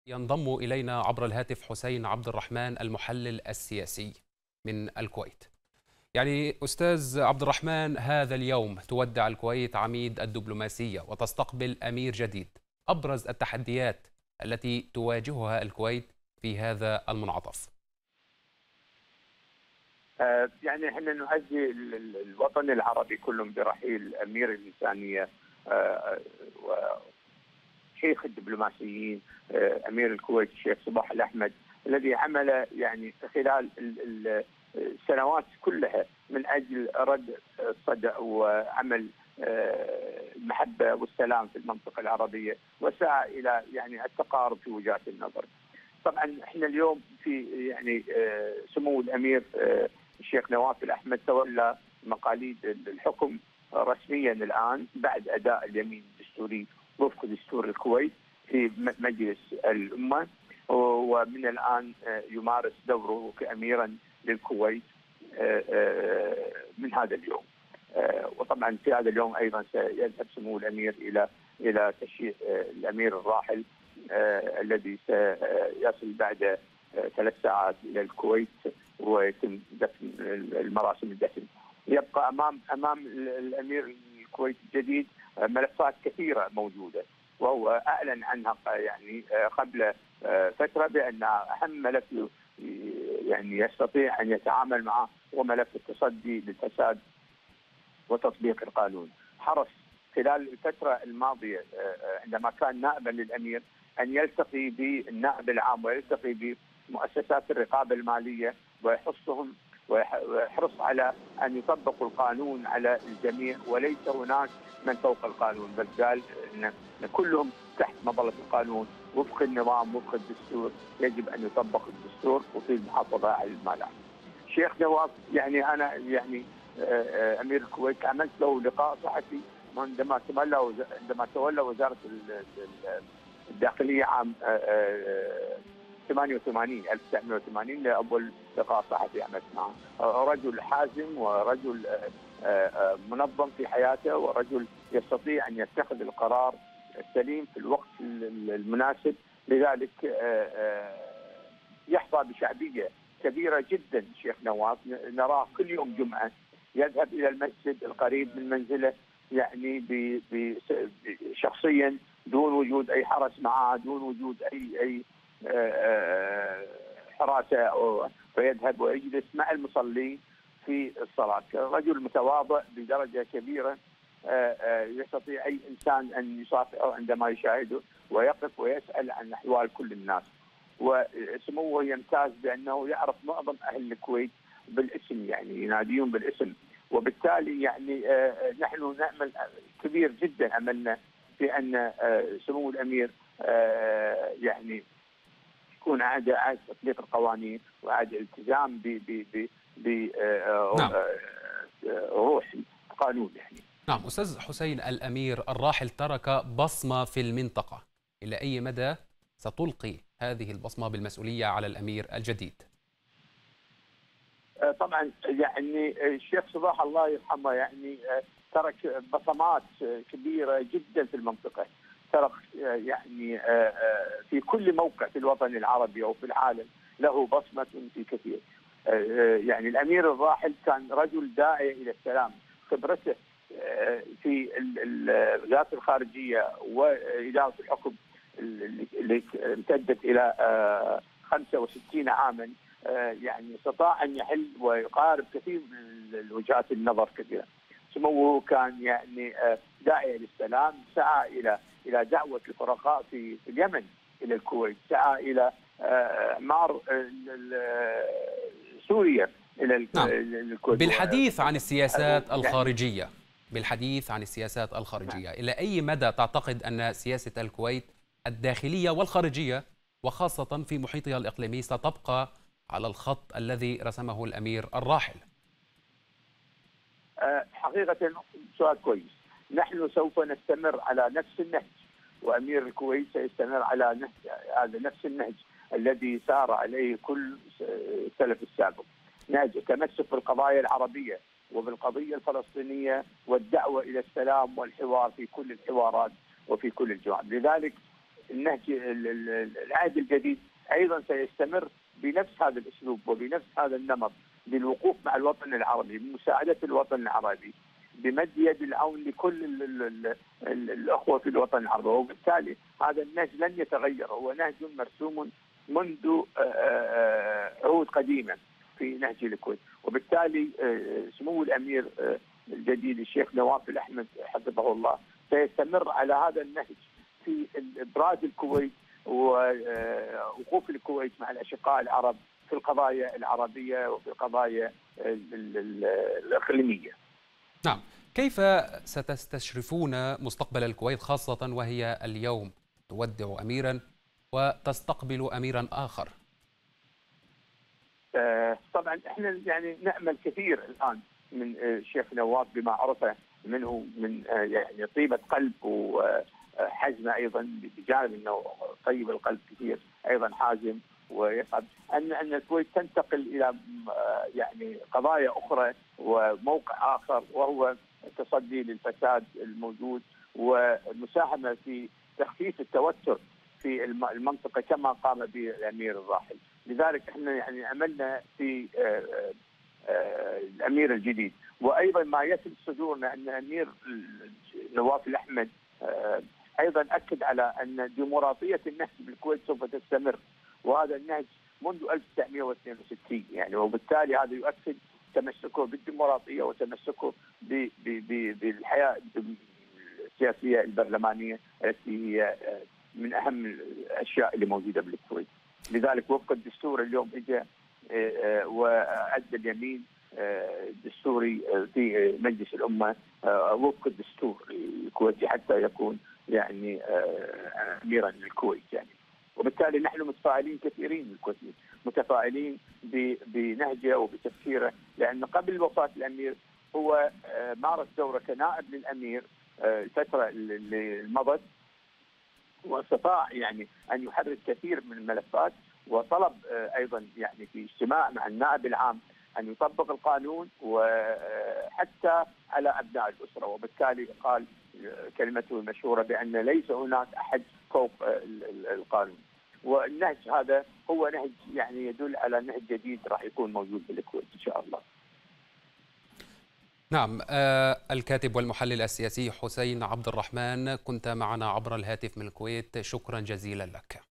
ينضم إلينا عبر الهاتف حسين عبد الرحمن المحلل السياسي من الكويت. يعني أستاذ عبد الرحمن، هذا اليوم تودع الكويت عميد الدبلوماسية وتستقبل أمير جديد. أبرز التحديات التي تواجهها الكويت في هذا المنعطف؟ يعني احنا نعزي الوطن العربي كلهم برحيل امير الانسانيه وشيخ الدبلوماسيين، امير الكويت الشيخ صباح الاحمد، الذي عمل يعني خلال السنوات كلها من اجل رد الصدع وعمل المحبه والسلام في المنطقه العربيه، وسعى الى يعني التقارب في وجهات النظر. طبعا احنا اليوم في يعني سمو الامير الشيخ نواف الأحمد تولى مقاليد الحكم رسميا الآن بعد أداء اليمين الدستوري وفق دستور الكويت في مجلس الأمة، ومن الآن يمارس دوره كأميرا للكويت من هذا اليوم. وطبعا في هذا اليوم أيضا سيذهب سمو الأمير إلى تشييع الأمير الراحل الذي سيصل بعد 3 ساعات إلى الكويت ويتم دفن المراسم الدفن. يبقى امام الامير الكويت الجديد ملفات كثيره موجوده، وهو اعلن عنها يعني قبل فتره بان اهم ملف يعني يستطيع ان يتعامل معه هو ملف التصدي للفساد وتطبيق القانون. حرص خلال الفتره الماضيه عندما كان نائبا للامير ان يلتقي بالنائب العام ويلتقي بمؤسسات الرقابه الماليه ويحثهم ويحرص على ان يطبقوا القانون على الجميع، وليس هناك من فوق القانون، بل قال ان كلهم تحت مظله القانون وفق النظام وفق الدستور، يجب ان يطبق الدستور وفي المحافظه على المال. شيخ نواف يعني انا يعني امير الكويت عملت له لقاء صحفي عندما تولى وزاره الداخليه عام 1980 لاول لقاء صحفي عملت معه. رجل حازم ورجل منظم في حياته ورجل يستطيع ان يتخذ القرار السليم في الوقت المناسب، لذلك يحظى بشعبيه كبيره جدا. شيخ نواف نراه كل يوم جمعه يذهب الى المسجد القريب من منزله، يعني شخصيا دون وجود اي حرس معه، دون وجود اي حراسه، فيذهب ويجلس مع المصلين في الصلاه. رجل متواضع بدرجه كبيره، يستطيع اي انسان ان يصافحه عندما يشاهده ويقف ويسال عن احوال كل الناس. وسموه يمتاز بانه يعرف معظم اهل الكويت بالاسم، يعني يناديهم بالاسم، وبالتالي يعني نحن نامل كبير جدا املنا في ان سمو الامير يعني يكون عاد تطبيق القوانين وعاد الالتزام نعم. بروح القانون يعني. نعم أستاذ حسين، الأمير الراحل ترك بصمة في المنطقة، إلى أي مدى ستلقي هذه البصمة بالمسؤولية على الأمير الجديد؟ طبعا يعني الشيخ صباح الله يرحمه يعني ترك بصمات كبيره جدا في المنطقه، ترك يعني في كل موقع في الوطن العربي او في العالم له بصمه في كثير. يعني الامير الراحل كان رجل داعية الى السلام، خبرته في وزاره الخارجيه واداره الحكم اللي امتدت الى 65 عاما، يعني استطاع ان يحل ويقارب كثير من وجهات النظر كثيره. سموه كان يعني داعية للسلام، سعى الى دعوه الفرقاء في اليمن الى الكويت، سعى الى اعمار سوريا الى نعم. الكويت. بالحديث عن السياسات يعني الخارجية، إلى أي مدى تعتقد أن سياسة الكويت الداخلية والخارجية وخاصة في محيطها الإقليمي ستبقى على الخط الذي رسمه الأمير الراحل؟ حقيقة سؤال كويس. نحن سوف نستمر على نفس النهج، وأمير الكويت سيستمر على هذا نفس النهج الذي سار عليه كل السلف السابق، نهج التمسك بالقضايا العربية وبالقضية الفلسطينية والدعوة إلى السلام والحوار في كل الحوارات وفي كل الجوانب. لذلك النهج العهد الجديد ايضا سيستمر بنفس هذا الاسلوب وبنفس هذا النمط للوقوف مع الوطن العربي، بمساعده الوطن العربي، بمد يد العون لكل الاخوه في الوطن العربي، وبالتالي هذا النهج لن يتغير، هو نهج مرسوم منذ عهود قديمه في نهج الكويت، وبالتالي سمو الامير الجديد الشيخ نواف الأحمد حفظه الله سيستمر على هذا النهج في ابراز الكويت ووقوف الكويت مع الاشقاء العرب في القضايا العربيه وفي القضايا الاقليميه. نعم، كيف ستستشرفون مستقبل الكويت خاصة وهي اليوم تودع أميرا وتستقبل أميرا آخر؟ طبعا احنا يعني نأمل كثير الآن من الشيخ نواف بما عرفه منه من يعني طيبة قلب وحزمه ايضا، بجانب انه طيب القلب كثير ايضا حازم ويفهم ان الكويت تنتقل الى يعني قضايا اخرى وموقع اخر، وهو التصدي للفساد الموجود والمساهمه في تخفيف التوتر في المنطقه كما قام به الامير الراحل. لذلك احنا يعني املنا في الامير الجديد، وايضا ما يثبت صدورنا ان الامير نواف الاحمد ايضا اكد على ان ديمقراطيه النهج بالكويت سوف تستمر، وهذا النهج منذ 1962 يعني، وبالتالي هذا يؤكد تمسكه بالديمقراطيه وتمسكه بالحياه السياسيه البرلمانيه التي هي من اهم الاشياء اللي موجوده بالكويت. لذلك وفق الدستور اليوم اجى وادى اليمين الدستوري في مجلس الامه وفق الدستور الكويتي حتى يكون يعني اميرا للكويت يعني، وبالتالي نحن متفائلين كثيرين بالكويت، متفائلين بنهجه وبتفكيره، لان قبل وفاه الامير هو مارس دوره كنائب للامير الفتره اللي مضت، واستطاع يعني ان يحرك كثير من الملفات، وطلب ايضا يعني في اجتماع مع النائب العام ان يطبق القانون وحتى على ابناء الاسره، وبالتالي قال كلمته المشهوره بان ليس هناك احد فوق القانون. والنهج هذا هو نهج يعني يدل على نهج جديد راح يكون موجود بالكويت ان شاء الله. نعم، الكاتب والمحلل السياسي حسين عبد الرحمن كنت معنا عبر الهاتف من الكويت، شكرا جزيلا لك.